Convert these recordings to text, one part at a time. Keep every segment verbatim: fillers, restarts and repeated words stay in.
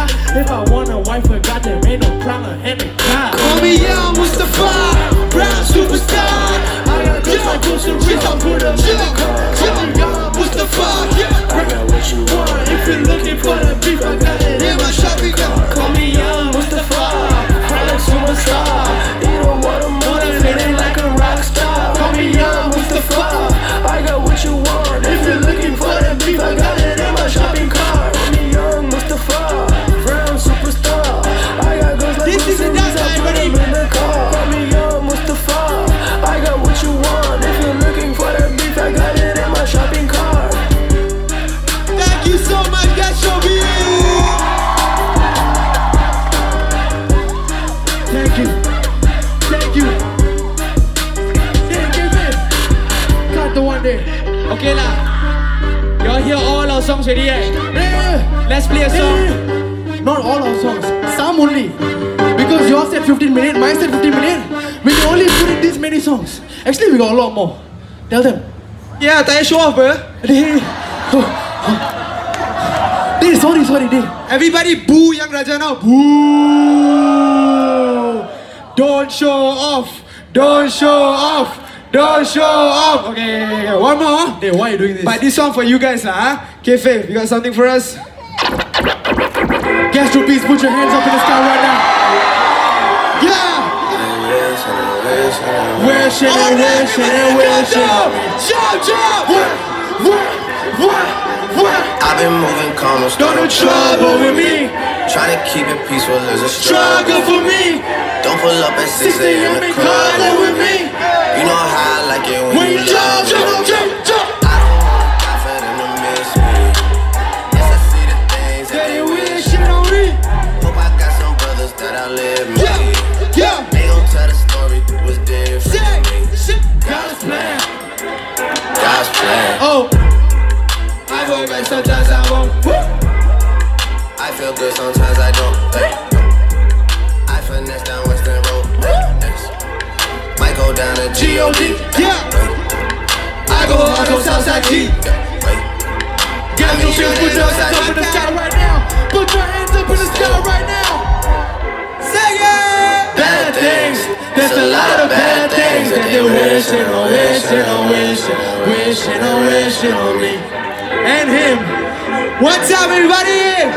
superstar. If I want a wife, I got them, ain't no problem in the car. Call me Young Mustafa, brown superstar. I got just like Costa Rica, put them in the car. Call me Young Mustafa, I got what you want. If you're looking for the beef, I got it in my shopping cart. Call me Young Mustafa, brown superstar. You don't want a money, feeling like a rock star. Call me Young Mustafa, I got what you want. If you're looking for the beef, I got it in my shopping cart. Call me Young Mustafa, brown superstar. I got girls like This is a dance, everybody. in the car. Call me Young Mustafa, I got what you want. If you're looking for the beef, I got it in my shopping cart. Thank you so much, Gastrobeat. Thank you. Thank you. Thank you, man. Cut the one day. Okay lah. Y'all hear all our songs already, right? Yeah. Let's play a song. Yeah. Not all our songs. Some only. Because yours said fifteen minutes, mine said fifteen minutes. We can only put in this many songs. Actually, we got a lot more. Tell them. Yeah, tak payah show off, bro. Hey. Oh. Hey, sorry, sorry, hey. Everybody boo Young Raja now. Boo! Don't show off. Don't show off. Don't show off. Okay, okay, okay. One more. Hey, why are you doing this? But this song for you guys lah. Huh? Okay, Faith, you got something for us? Gastrobeats, put your hands up in the sky right now. Yeah! Wishing and wishing and wishing. Jump, jump! I've been moving calm, I'm Don't no trouble with me. trying to keep it peaceful is a Struggle for me. Don't pull up at six a m and to cry cuddle with me. You know how I like it when, When you you jump, jump, jump, jump. I don't wanna die for them to miss me. Yes, I see the things that They they wish. wishing on me. Hope I got some brothers that outlive me. Yeah, yeah. They gon' tell the story was different than me. God's plan. God's plan. Oh. I go back sometimes I won't. I feel good, sometimes I don't. Hey. I finesse down Western Road. Next. Might go down to G O D. Yeah. I go hard on Southside G. Get your hands, put your hands up in the sky right now. Put your hands up in the sky right now. Sing it! Bad things, there's a lot of bad things that they're wishing on, wishing on, wishing, wishing on, wishing on me and him. What's up, everybody?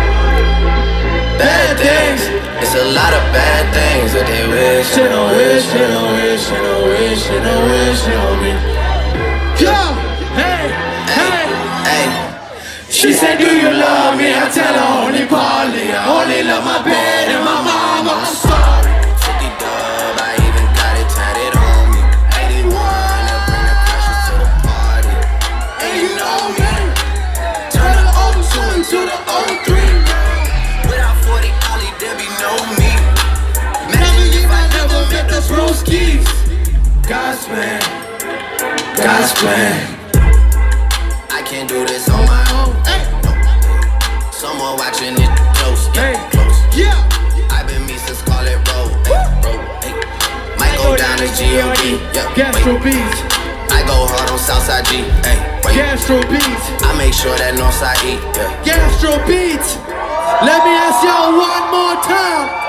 Bad things, It's a lot of bad things that they wish. wishing on, wishing on, wishing on, wishing on, wishing on me. Yeah. Hey, hey. Hey, She said, do you love me? I tell her only partly. I only love my bed and my mama. I'm sorry. fifty dub, I even got it tatted on me. eighty-one, I bring the crashers to the party. And you know me. Turn the oh two into the oh three. Without forty Ollie, there be no me. Never if I never met the broskies. God's plan. God's plan. I can't do this on my own. Hey. Someone watching it close, Hey. yeah, close. Yeah. I've been me since Scarlet Road, hey, road, hey. Might go down to G O D, yeah, Gastro wait. beats. I go hard on Southside G, hey, wait. Gastro beats. I make sure that Northside E, yeah. Gastro beats. Let me ask y'all one more time.